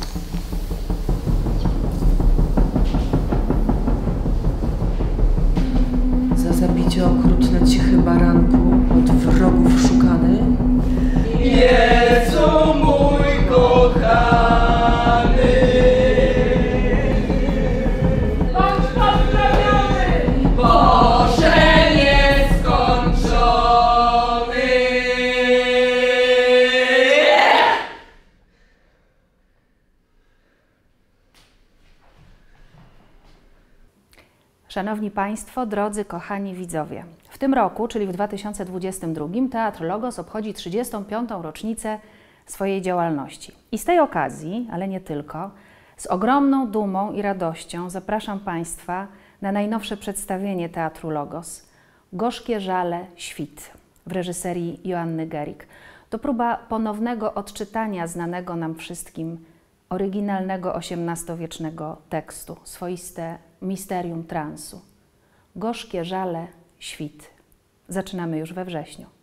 Za zabicie okrutne cichy baranku, od wrogów szukany. Jezu mój kochany, bądź poprawiony, Boże nieskończony. Szanowni Państwo, drodzy, kochani widzowie, w tym roku, czyli w 2022, Teatr Logos obchodzi 35. rocznicę swojej działalności. I z tej okazji, ale nie tylko, z ogromną dumą i radością zapraszam Państwa na najnowsze przedstawienie Teatru Logos Gorzkie żale świt w reżyserii Joanny Gerig. To próba ponownego odczytania znanego nam wszystkim oryginalnego XVIII-wiecznego tekstu, swoiste misterium transu. Gorzkie żale świt. Zaczynamy już we wrześniu.